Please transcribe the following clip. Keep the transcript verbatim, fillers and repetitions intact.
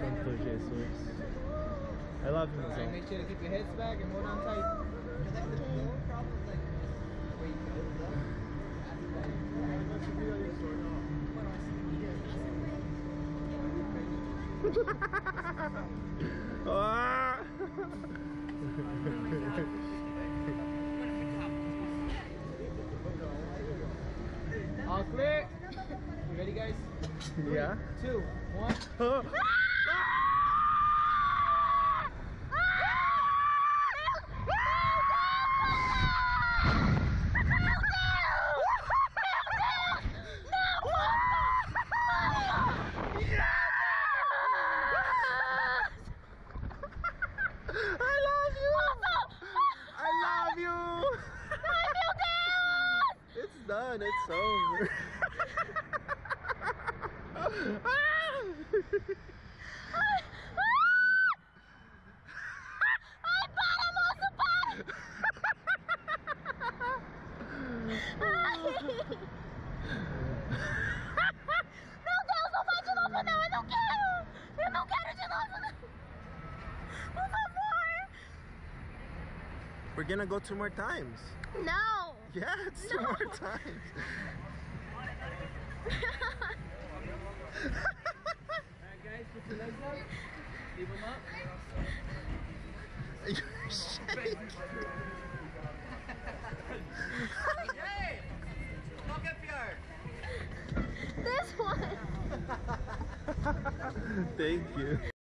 Santo Jesus. I love him Alright, so. make sure to keep your heads back and hold on tight. Ah! All clear. You ready, guys? Three, Yeah. two, one. I love you! I love you! It's done, it's over. Meu Deus, não vai de novo não, eu não quero! Eu não quero de novo não! Por favor! We're gonna go two more times. Não! Yeah, it's two No. more times. Alright, guys, put your legs up. Leave them up. You're shaking. Hey! Look up here! This one! Thank you.